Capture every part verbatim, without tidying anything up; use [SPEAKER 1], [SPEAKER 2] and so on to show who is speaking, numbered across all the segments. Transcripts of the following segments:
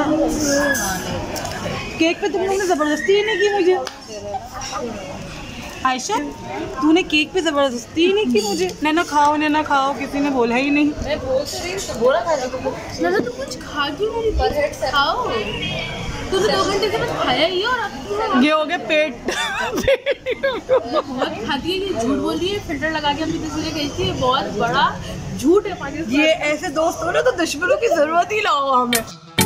[SPEAKER 1] Cake पे तुम लोगों ने ज़बरदस्ती ही नहीं की मुझे। आयशा तूने केक पे ज़बरदस्ती ही नहीं की मुझे। नैना खाओ नैना खाओ, किसी ने बोला ही नहीं।
[SPEAKER 2] मैं बोल तो रही हूं, बोला था तुमको। नैना तू कुछ खा क्यों नहीं रही? खाओ। तूने दो घंटे से बस खाया ही है और अब
[SPEAKER 1] ये हो गया पेट।
[SPEAKER 2] बहुत खाती है, ये झूठ बोल रही है। फिल्टर लगा के अपनी तस्वीरें गई थी, ये बहुत बड़ा झूठ है पाकिस्तान।
[SPEAKER 1] ये ऐसे दोस्त हो ना तो दुश्मनों की जरूरत ही ना हो हमें।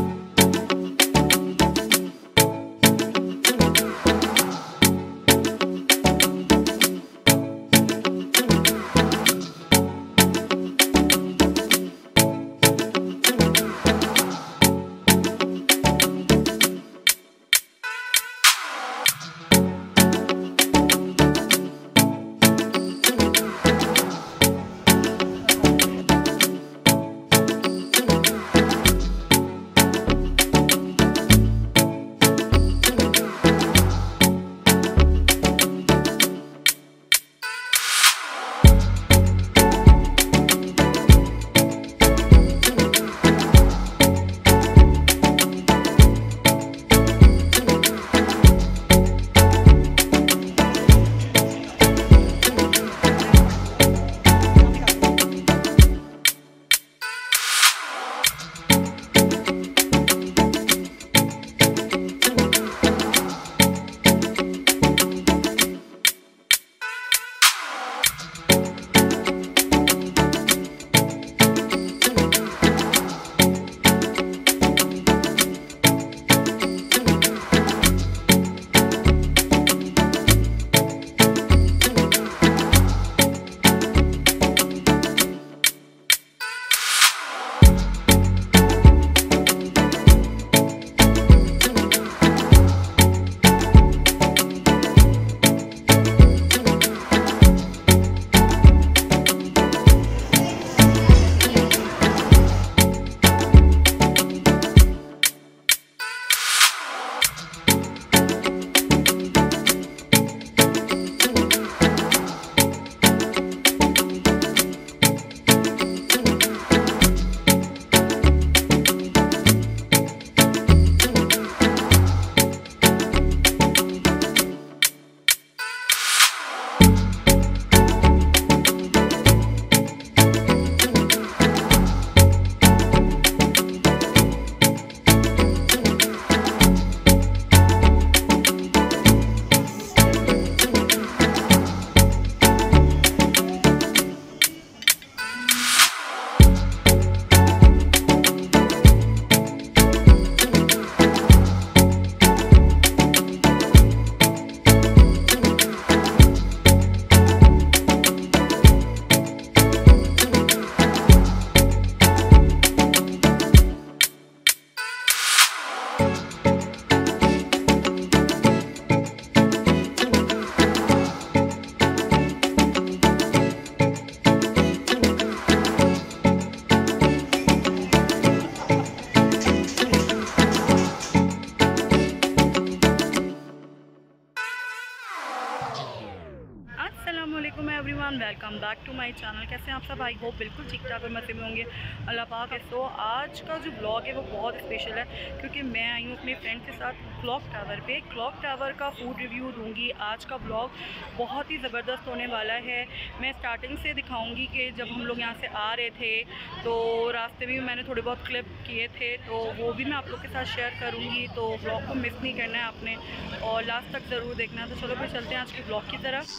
[SPEAKER 3] अस्सलामुअलैकुम everyone, welcome back to my channel. कैसे हैं आप सब? आई होप बिल्कुल ठीक ठाक और मज़े में होंगे, अल्लाह पाक है। तो आज का जो ब्लॉग है वो बहुत स्पेशल है क्योंकि मैं आई हूँ अपने फ्रेंड के साथ क्लॉक टावर पे। क्लॉक टावर का फूड रिव्यू दूंगी। आज का ब्लॉग बहुत ही ज़बरदस्त होने वाला है। मैं स्टार्टिंग से दिखाऊंगी कि जब हम लोग यहाँ से आ रहे थे तो रास्ते में भी मैंने थोड़े बहुत क्लिप किए थे, तो वो भी मैं आप लोग के साथ शेयर करूँगी। तो ब्लॉग को मिस नहीं करना है आपने और लास्ट तक ज़रूर देखना है। तो चलो फिर चलते हैं आज के ब्लॉग की तरफ।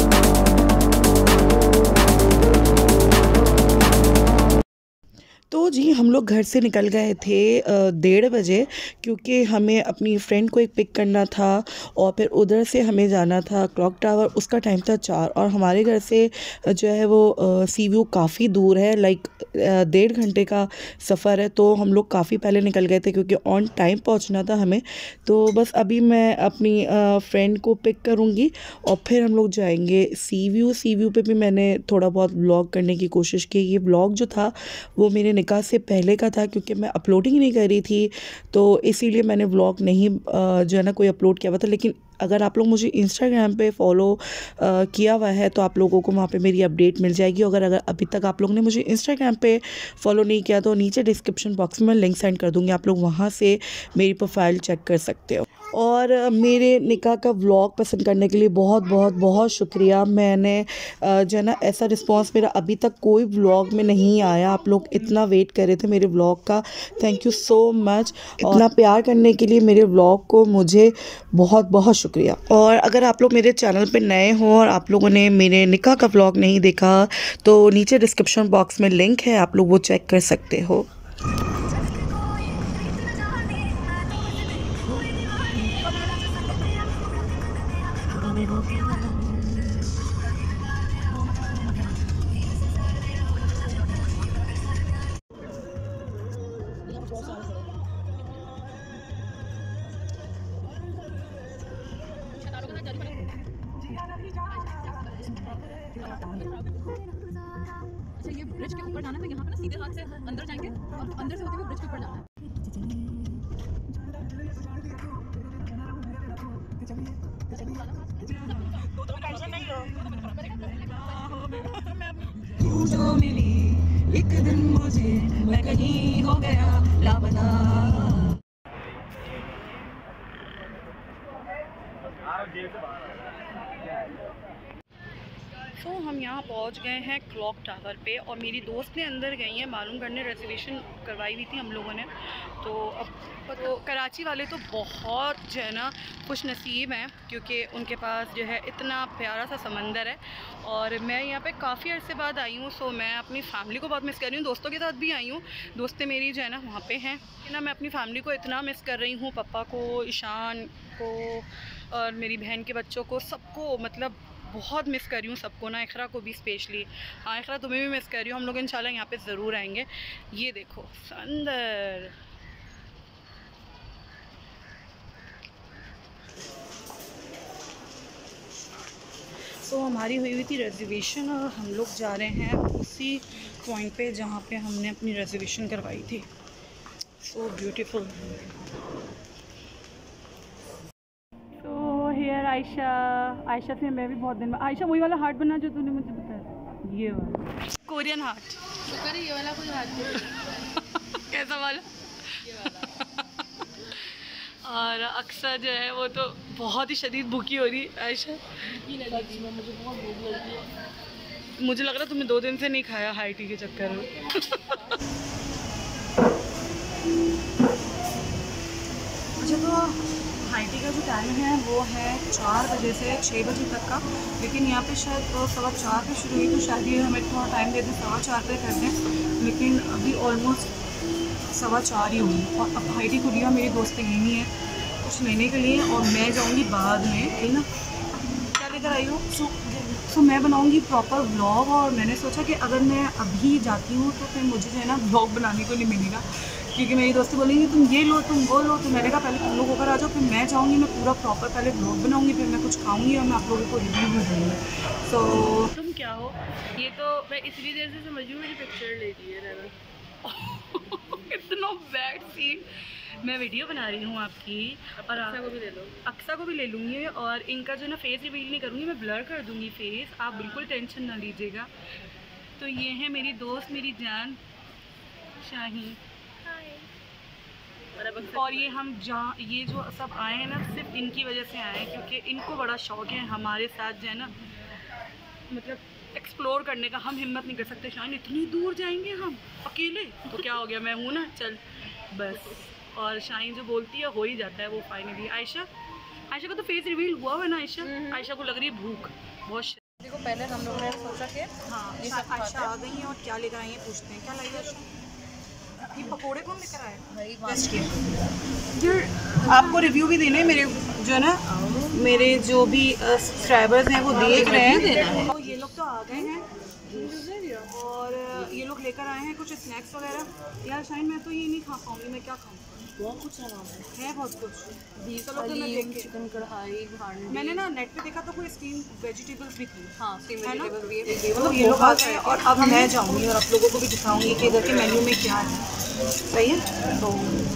[SPEAKER 1] तो
[SPEAKER 4] जी हम लोग घर से निकल गए थे डेढ़ बजे, क्योंकि हमें अपनी फ्रेंड को एक पिक करना था और फिर उधर से हमें जाना था क्लॉक टावर। उसका टाइम था चार और हमारे घर से जो है वो सी व्यू काफ़ी दूर है, लाइक डेढ़ घंटे का सफ़र है। तो हम लोग काफ़ी पहले निकल गए थे क्योंकि ऑन टाइम पहुंचना था हमें। तो बस अभी मैं अपनी फ्रेंड को पिक करूँगी और फिर हम लोग जाएंगे सी व्यू। सी व्यू पे भी मैंने थोड़ा बहुत व्लॉग करने की कोशिश की। ये व्लॉग जो था वो मेरे निकाह से पहले का था, क्योंकि मैं अपलोडिंग नहीं कर रही थी तो इसीलिए मैंने व्लॉग नहीं जो है ना कोई अपलोड किया हुआ था। लेकिन अगर आप लोग मुझे इंस्टाग्राम पे फॉलो किया हुआ है तो आप लोगों को वहाँ पे मेरी अपडेट मिल जाएगी। अगर अगर अभी तक आप लोग ने मुझे इंस्टाग्राम पे फॉलो नहीं किया तो नीचे डिस्क्रिप्शन बॉक्स में लिंक सेंड कर दूँगी, आप लोग वहाँ से मेरी प्रोफाइल चेक कर सकते हो। और मेरे निकाह का व्लॉग पसंद करने के लिए बहुत बहुत बहुत शुक्रिया। मैंने जो है ना ऐसा रिस्पांस मेरा अभी तक कोई व्लॉग में नहीं आया। आप लोग इतना वेट कर रहे थे मेरे व्लॉग का, थैंक यू सो मच। इतना प्यार करने के लिए मेरे व्लॉग को मुझे बहुत बहुत शुक्रिया। और अगर आप लोग मेरे चैनल पे नए हो और आप लोगों ने मेरे निकाह का व्लॉग नहीं देखा तो नीचे डिस्क्रिप्शन बॉक्स में लिंक है, आप लोग वो चेक कर सकते हो।
[SPEAKER 2] अच्छा ये ब्रिज के ऊपर जाना है तो यहाँ पे ना सीधे हाथ से अंदर जाएंगे और अंदर से होते हुए ब्रिज के ऊपर जाना है।
[SPEAKER 1] जो मिली एक दिन मुझे मैं कहीं हो गया लापता।
[SPEAKER 3] तो so, हम यहाँ पहुँच गए हैं क्लॉक टावर पे और मेरी दोस्त ने अंदर गई हैं मालूम करने, रिजर्वेशन करवाई हुई थी हम लोगों ने। तो अब तो कराची वाले तो बहुत जो है ना खुश नसीब हैं क्योंकि उनके पास जो है इतना प्यारा सा समंदर है। और मैं यहाँ पे काफ़ी अर्से बाद आई हूँ, सो मैं अपनी फैमिली को बहुत मिस कर रही हूँ। दोस्तों के साथ भी आई हूँ, दोस्तें मेरी जो है ना वहाँ पे हैं ना। मैं अपनी फैमिली को इतना मिस कर रही हूँ, पापा को, ईशान को और मेरी बहन के बच्चों को, सबको मतलब बहुत मिस कर रही हूँ सबको ना, इखरा को भी स्पेशली। हाँ इखरा तुम्हें भी मिस कर रही हूँ। हम लोग इंशाल्लाह यहाँ पे ज़रूर आएंगे। ये देखो अंदर तो हमारी हुई हुई थी रिजर्वेशन और हम लोग जा रहे हैं उसी पॉइंट पे जहाँ पे हमने अपनी रिजर्वेशन करवाई थी। So beautiful. Here Ayesha Ayesha से मैं भी बहुत दिन में आयशा वही वाला हार्ट बना जो तूने मुझे बताया, ये वाला कोरियन हार्ट।
[SPEAKER 2] शुक्र है ये वाला कोई हार्ट
[SPEAKER 3] कैसा वाला?
[SPEAKER 2] ये वाला।
[SPEAKER 3] और अक्सर जो है वो तो बहुत ही शदीद भूखी हो रही। आयशा
[SPEAKER 2] मुझे बहुत भूख लगी है।
[SPEAKER 3] मुझे लग रहा तुमने दो दिन से नहीं खाया हाई टी के चक्कर में। अच्छा तो हाई टी का जो टाइम है वो है चार बजे से छः बजे तक का, लेकिन यहाँ पे शायद तो सवा चार पे शुरू हुई तो शायद ये हमें थोड़ा टाइम दे दें सवा चार पे कर दें, लेकिन अभी ऑलमोस्ट सवा चार ही हुई और अब हाई टी खुली है। मेरी दोस्तें यहीं हैं कुछ लेने के लिए और मैं जाऊँगी बाद में, है ना। क्या लेकर आई हो? सो सो मैं बनाऊँगी प्रॉपर व्लॉग और मैंने सोचा कि अगर मैं अभी जाती हूँ तो फिर मुझे जो है ना व्लॉग बनाने को नहीं मिलेगा, क्योंकि मेरी दोस्ती बोलेंगी तुम ये लो तुम वो लो। तो मैंने कहा पहले तुम लोग होकर आ जाओ, फिर मैं जाऊँगी, मैं पूरा प्रॉपर पहले व्लॉग बनाऊँगी, फिर मैं कुछ खाऊँगी और मैं आप लोगों को रिव्यू भी दूँगी। सो
[SPEAKER 2] तुम क्या हो? ये तो मैं इतनी देर से समझ रही हूँ मेरी पिक्चर ले ली है ना।
[SPEAKER 3] इतना बैड सीन। मैं वीडियो बना रही हूँ आपकी और
[SPEAKER 2] अक्सा को भी ले लो।
[SPEAKER 3] अक्सा को भी ले लूँगी और इनका जो ना फेस रिवील नहीं करूँगी, मैं ब्लर कर दूँगी फेस, आप बिल्कुल टेंशन ना लीजिएगा। तो ये है मेरी दोस्त, मेरी जान शाहीन। और ये हम जहाँ ये जो सब आए हैं ना सिर्फ इनकी वजह से आए हैं, क्योंकि इनको बड़ा शौक है हमारे साथ जो है ना मतलब एक्सप्लोर करने का। हम हिम्मत नहीं कर सकते शाहीन इतनी दूर जाएंगे हम अकेले, तो क्या हो गया, मैं हूँ ना, चल बस। और शाहीन जो बोलती है हो ही जाता है वो फाइनली। आयशा आयशा का तो फेस रिवील हुआ है ना। आयशा आयशा को लग रही है भूख बहुत।
[SPEAKER 2] देखो पहले हम लोगों ने सोचा कि
[SPEAKER 3] हाँ
[SPEAKER 2] ये सब
[SPEAKER 3] आयशा आ गई हैं और क्या लेकर आई हैं पूछते हैं। क्या लाई आयशा?
[SPEAKER 1] ये पकोड़े कौन लेकर आए?
[SPEAKER 2] भाई
[SPEAKER 1] यार आपको रिव्यू भी देने मेरे जो है ना मेरे जो भी सब्सक्राइबर्स हैं वो देख रहे हैं। तो ये लोग तो आ गए हैं और ये लोग लेकर आए हैं कुछ स्नैक्स वगैरह। यार शायद मैं तो ये नहीं खा पाऊंगी, मैं क्या खाऊँ?
[SPEAKER 2] बहुत कुछ है
[SPEAKER 1] है बहुत कुछ। चलो तो मैं देख के
[SPEAKER 2] चिकन कढ़ाई हांडी।
[SPEAKER 1] मैंने ना नेट पे देखा तो कोई स्टीम वेजिटेबल्स भी थी।
[SPEAKER 2] हाँ स्टीम
[SPEAKER 1] है ना?
[SPEAKER 2] वेजिटेबल भी है।
[SPEAKER 1] मतलब ये लोग आ गए और अब मैं जाऊंगी और आप लोगों को भी दिखाऊंगी कि इधर के मेन्यू में क्या है। सही है तो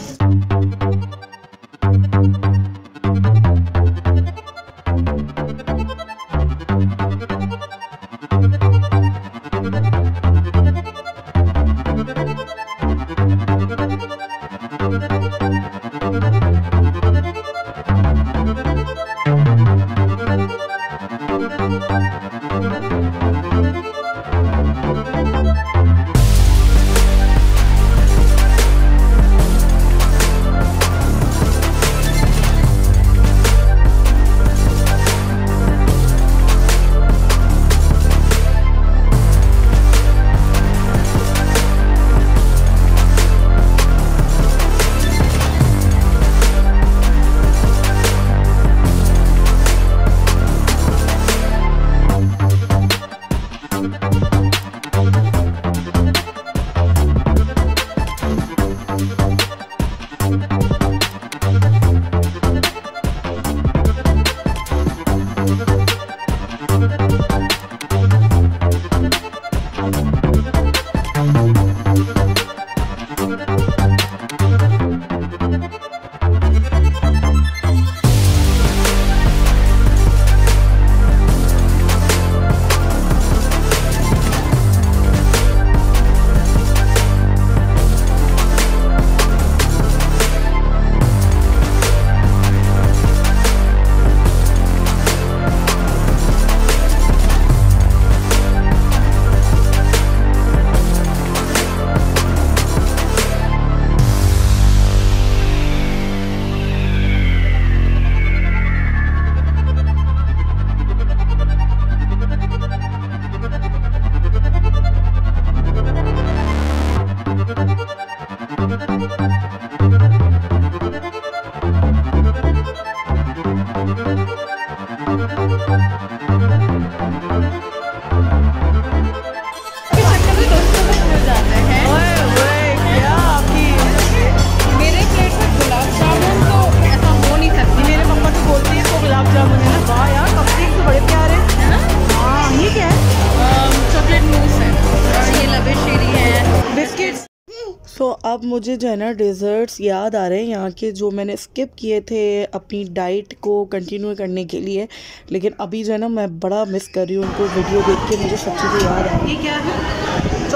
[SPEAKER 4] सो so, अब मुझे जो है ना डेज़र्ट्स याद आ रहे हैं यहाँ के जो मैंने स्किप किए थे अपनी डाइट को कंटिन्यू करने के लिए, लेकिन अभी जो है ना मैं बड़ा मिस कर रही हूँ उनको। वीडियो देख के मुझे सब चीज़ें याद आ रही।
[SPEAKER 1] ये क्या है?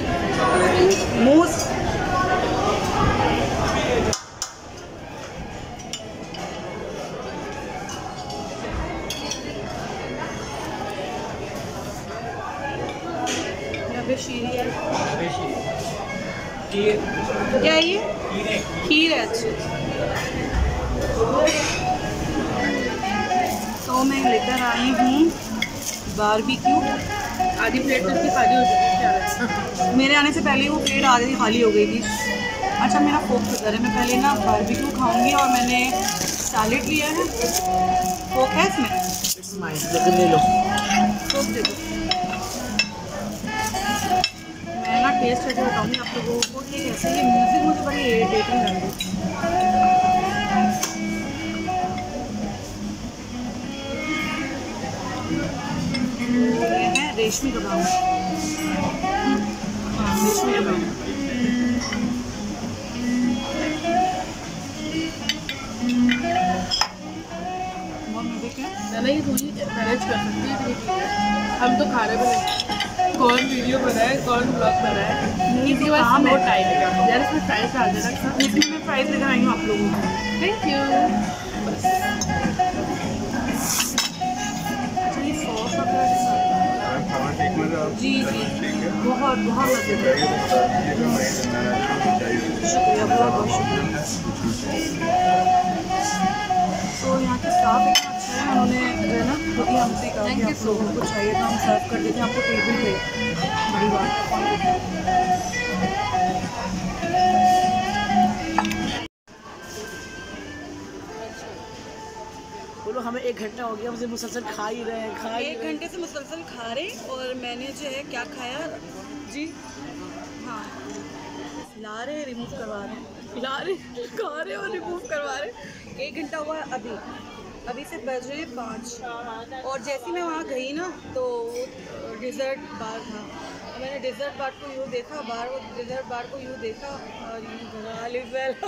[SPEAKER 1] Chocolate mousse. क्या है ये? खीर है। अच्छा तो मैं लेकर आई हूँ बारबेक्यू।
[SPEAKER 2] आधी प्लेट तो खाली हो चुकी है।
[SPEAKER 1] मेरे आने से पहले वो प्लेट आधी खाली हो गई थी। अच्छा मेरा फोक किधर है? मैं पहले ना बारबेक्यू खाऊंगी और मैंने सैलेड लिया है। फोक है इसमें?
[SPEAKER 4] ले लो।
[SPEAKER 1] फोक दे दो। मैं ना टेस्ट करके बताऊँगी आप लोगों को कि कैसे ये म्यूज़िक मुझे बड़ी इरिटेटिंग लग रही है। ये है रेशमी कबाब। हाँ रेशमी कबाब। बहुत मजे के
[SPEAKER 2] ना ये थोड़ी मैनेज कर सकती है इतनी चीज़ें। हम तो खा रहे बने कौन वीडियो बनाए कौन ब्लॉग बनाए, इसके बाद बहुत टाइम है यार। इसमें प्राइस आ जाना।
[SPEAKER 1] इसमें मैं प्राइस लेकर आई हूँ आप लोगों को।
[SPEAKER 2] Thank you.
[SPEAKER 1] अच्छा ये सॉस वगैरह के साथ जी जी बहुत बहुत मज़ेदार। शुक्रिया बहुत बहुत शुक्रिया। तो यहाँ के स्टाफ इतना अच्छा है, उन्होंने जो है ना खुद ही हमसे कहा कि आप लोगों को चाहिए तो हम सर्व कर देते हैं आपको टेबल पे। बड़ी बात।
[SPEAKER 2] हमें एक घंटा हो गया, हमसे मुसलसल खा ही रहे हैं, खा
[SPEAKER 1] एक घंटे से मुसलसल खा रहे। और मैंने जो है क्या खाया जी, हाँ ला रहे रिमूव करवा रहे, ला रहे खा रहे और रिमूव करवा रहे। एक घंटा हुआ अभी, अभी से बज रहे पाँच। और जैसे मैं वहाँ गई ना तो डिज़र्ट बार था, मैंने डिज़र्ट बार को यूँ देखा, बार वो डिज़र्ट बार को यूँ देखा और यूँ फैला।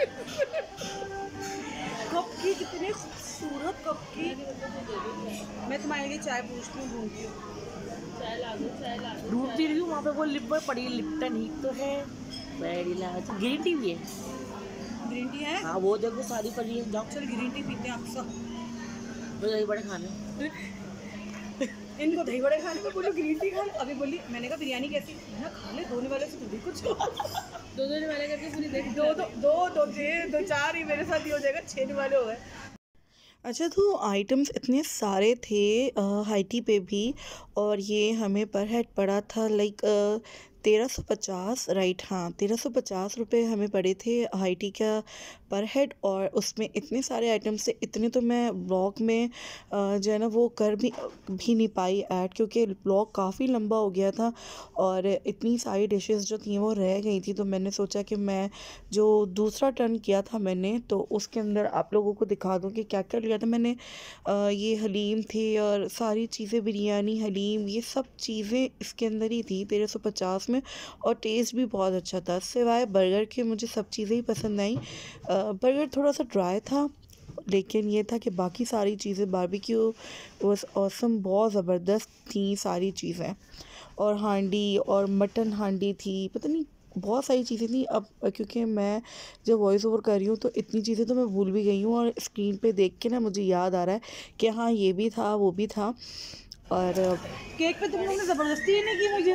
[SPEAKER 1] कप की कितने खूबसूरत कप की। मैं तुम्हारे लिए चाय पूछती हूँ, ढूंढती हूँ
[SPEAKER 2] चाय ला दो, चाय ला दो। ढूंढती रही हूँ, वहाँ पे वो लिप में पड़ी लिप्टन ही तो है, ग्रीन टी भी है।
[SPEAKER 1] ग्रीन टी है?
[SPEAKER 2] हाँ वो देखो सारी पड़ी है, जाओ
[SPEAKER 1] चल ग्रीन टी पीते हैं अक्सर।
[SPEAKER 2] दही बड़े खाने
[SPEAKER 1] इनको दही बड़े खाने को बोलो ग्रीन टी खाने। अभी बोली, मैंने कहा बिरयानी कैसी ना, खा ले, धोने वाले से भी कुछ
[SPEAKER 2] दो धोने वाले करके पूरी देख,
[SPEAKER 1] दो दो दो दो छः दो चार ही मेरे साथ ही हो जाएगा, छः वाले हो गए।
[SPEAKER 4] अच्छा, तो आइटम्स इतने सारे थे हाई टी पे भी, और ये हमें पर हेड पड़ा था लाइक तेरह सौ पचास, राइट, हाँ तेरह सौ पचास रुपये हमें पड़े थे हाई टी का पर हेड। और उसमें इतने सारे आइटम्स थे, इतने तो मैं ब्लॉग में जो है ना वो कर भी भी नहीं पाई ऐड, क्योंकि ब्लॉग काफ़ी लंबा हो गया था और इतनी सारी डिशेस जो थी वो रह गई थी। तो मैंने सोचा कि मैं जो दूसरा टर्न किया था मैंने, तो उसके अंदर आप लोगों को दिखा दूँ कि क्या क्या लिया था मैंने। ये हलीम थे और सारी चीज़ें, बिरयानी, हलीम, ये सब चीज़ें इसके अंदर ही थी तेरह सौ पचास में। और टेस्ट भी बहुत अच्छा था, सिवाय बर्गर के मुझे सब चीज़ें ही पसंद आई। बर्गर थोड़ा सा ड्राई था, लेकिन ये था कि बाकी सारी चीज़ें, बारबेक्यू वाज ऑसम, बहुत ज़बरदस्त थी सारी चीज़ें। और हांडी और मटन हांडी थी, पता नहीं बहुत सारी चीज़ें थी। अब क्योंकि मैं जब वॉइस ओवर कर रही हूँ तो इतनी चीज़ें तो मैं भूल भी गई हूँ, और स्क्रीन पे देख के ना मुझे याद आ रहा है कि हाँ ये भी था वो भी था। और
[SPEAKER 1] केक पे तुम लोगों ने ज़बरदस्ती ही नहीं की मुझे।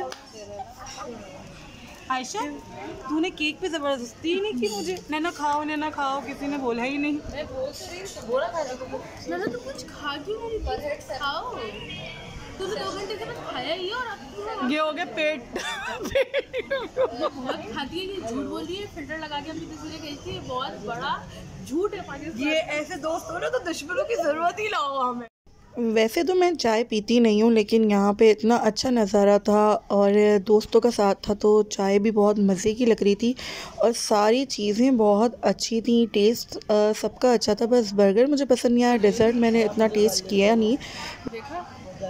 [SPEAKER 1] आयशा, तूने केक पे ज़बरदस्ती ही नहीं की मुझे, नैना खाओ नैना खाओ, किसी ने बोला ही नहीं।
[SPEAKER 2] मैं बोल तो रही हूँ, बोला था नैना तुम कुछ खा क्यों नहीं रही, खाओ। तूने दो घंटे के बाद खाया ही और अब
[SPEAKER 1] ये हो गया पेट।
[SPEAKER 2] बहुत खाती है, ये झूठ बोल रही है, फिल्टर लगा के अपनी तस्वीरें खींचती है, बहुत बड़ा झूठ है पाकिस्तान।
[SPEAKER 1] ये ऐसे दोस्त हो ना तो दुश्मनों की ज़रूरत ही लाओ हमें।
[SPEAKER 4] वैसे तो मैं चाय पीती नहीं हूँ, लेकिन यहाँ पे इतना अच्छा नज़ारा था और दोस्तों का साथ था तो चाय भी बहुत मज़े की लग रही थी और सारी चीज़ें बहुत अच्छी थी। टेस्ट सबका अच्छा था, बस बर्गर मुझे पसंद नहीं आया। डेज़र्ट मैंने इतना टेस्ट किया नहीं।
[SPEAKER 2] देखा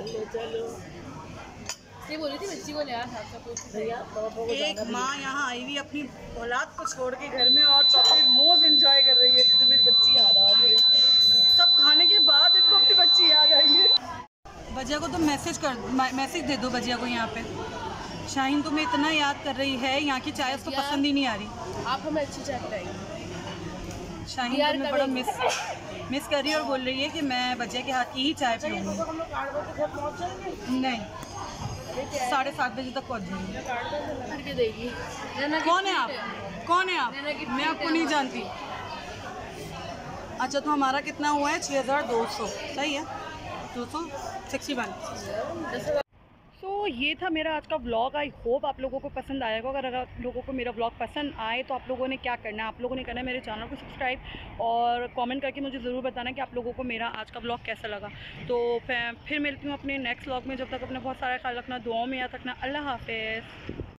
[SPEAKER 2] ये बोली थी बच्ची को ले आ साथ।
[SPEAKER 1] एक माँ यहाँ आई हुई अपनी औलाद को छोड़ के घर में और चॉकलेट मोज एंजॉय कर रही है, तो मेरी बच्ची याद आ रही है। सब खाने के बाद इनको अपनी बच्ची याद आई है। बजिया को तो मैसेज कर मैसेज दे दो बजिया को यहाँ पे, शाहीन तुम्हें इतना याद कर रही है, यहाँ की चाय उसको पसंद ही नहीं आ रही।
[SPEAKER 2] आप हमें अच्छी चाय पिलाएंगे।
[SPEAKER 1] शाहीन तुम्हें बड़ा मिस मिस कर रही है और बोल रही है कि मैं बजिया के हाथ की ही चाय पीऊँगी। नहीं, साढ़े सात बजे तक पहुँच जाएंगे।
[SPEAKER 2] देगी।
[SPEAKER 1] कौन है आप? कौन है आप? मैं आपको नहीं जानती। अच्छा, तो हमारा कितना हुआ है? छः हज़ार दो सौ, सही है, दो सौ सिक्सटी वन।
[SPEAKER 3] तो ये था मेरा आज का व्लॉग। आई होप आप लोगों को पसंद आएगा। अगर अगर आप लोगों को मेरा व्लॉग पसंद आए तो आप लोगों ने क्या करना है, आप लोगों ने करना है मेरे चैनल को सब्सक्राइब और कमेंट करके मुझे ज़रूर बताना कि आप लोगों को मेरा आज का व्लॉग कैसा लगा। तो फिर मिलती हूँ अपने नेक्स्ट व्लॉग में। जब तक अपना बहुत सारा ख्याल रखना, दुआओं में याद रखना। अल्लाह हाफ़िज़।